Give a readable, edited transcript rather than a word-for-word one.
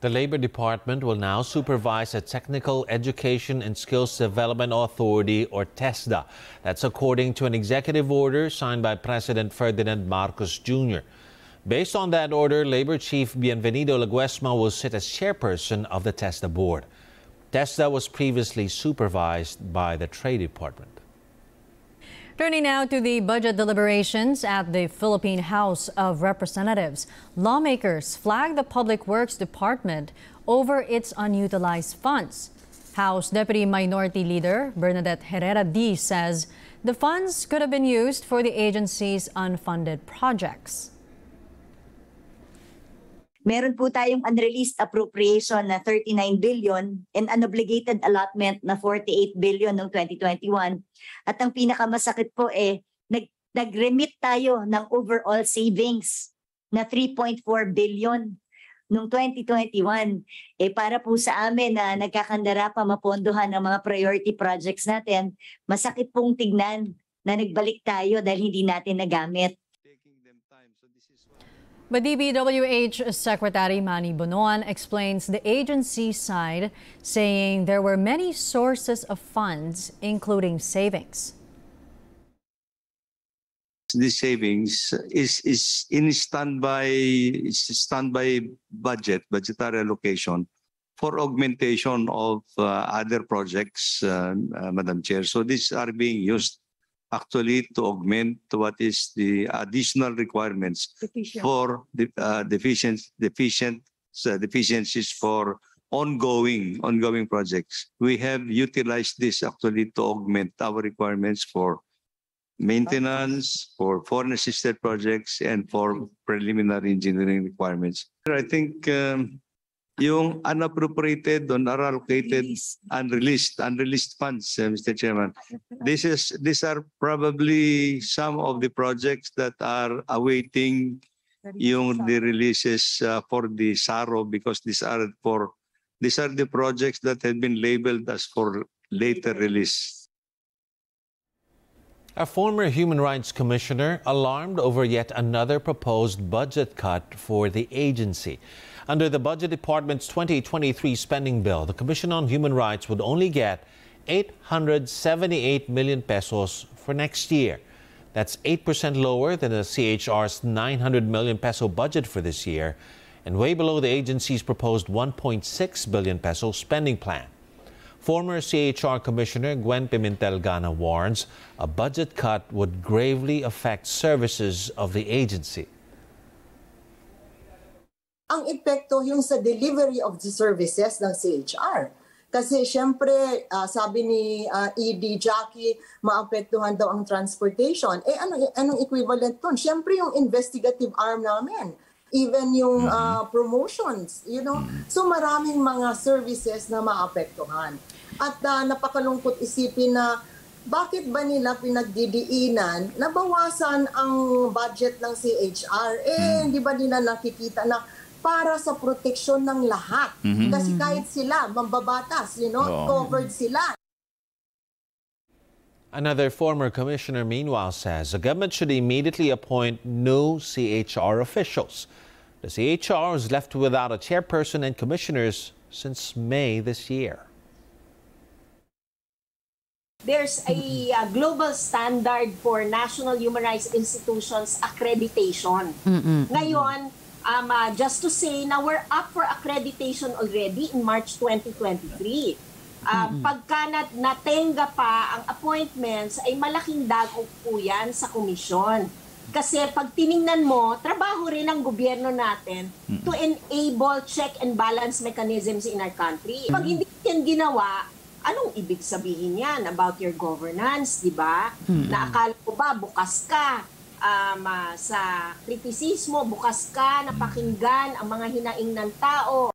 The Labor Department will now supervise a Technical Education and Skills Development Authority, or TESDA. That's according to an executive order signed by President Ferdinand Marcos Jr. Based on that order, Labor Chief Bienvenido Laguesma will sit as chairperson of the TESDA board. TESDA was previously supervised by the Trade Department. Turning now to the budget deliberations at the Philippine House of Representatives. Lawmakers flagged the Public Works Department over its unutilized funds. House Deputy Minority Leader Bernadette Herrera D says the funds could have been used for the agency's unfunded projects. Meron po tayong unreleased appropriation na 39 billion and unobligated allotment na 48 billion noong 2021. At ang pinakamasakit po nag-remit tayo ng overall savings na 3.4 billion noong 2021. Para po sa amin na nagkakandara pa mapondohan ng mga priority projects natin, masakit pong tignan na nagbalik tayo dahil hindi natin nagamit. But DPWH Secretary Manny Bonoan explains the agency side, saying there were many sources of funds, including savings. This savings is in standby budgetary allocation for augmentation of other projects, Madam Chair. So these are being used actually to augment what is the additional requirements for the deficiencies for ongoing projects. We have utilized this actually to augment our requirements for maintenance, for foreign assisted projects, and for preliminary engineering requirements. I think yung unappropriated, unallocated, unreleased funds, Mr. Chairman. These are probably some of the projects that are awaiting the releases for the SARO, because these are the projects that have been labeled as for later release. A former Human Rights Commissioner alarmed over yet another proposed budget cut for the agency. Under the Budget Department's 2023 spending bill, the Commission on Human Rights would only get 878 million pesos for next year. That's 8% lower than the CHR's 900 million peso budget for this year, and way below the agency's proposed 1.6 billion peso spending plan. Former CHR Commissioner Gwen Pimentel-Gana warns a budget cut would gravely affect services of the agency. Ang epekto yung sa delivery of the services ng CHR. Kasi siyempre, sabi ni ED Jackie, maapektuhan daw ang transportation. Anong equivalent nun? Siyempre yung investigative arm namin. Even yung promotions, you know. So maraming mga services na maapektuhan. At napakalungkot isipin na bakit ba nila pinagdidiinan na bawasan ang budget ng CHR? Hindi ba nila nakikita na para sa proteksyon ng lahat? Kasi kahit sila, mambabatas, you know, covered sila. Another former commissioner, meanwhile, says the government should immediately appoint new CHR officials. The CHR was left without a chairperson and commissioners since May this year. There's a global standard for national human rights institutions accreditation. Ngayon, just to say na we're up for accreditation already in March 2023. Pagka natenga pa ang appointments, ay malaking dagok po yan sa komisyon. Kasi pag tiningnan mo, trabaho rin ng gobyerno natin to enable check and balance mechanisms in our country. Pag hindi yan ginawa, anong ibig sabihin yan about your governance, di ba? Na akala ko ba bukas ka sa kritisismo, bukas ka na pakinggan ang mga hinaing ng tao.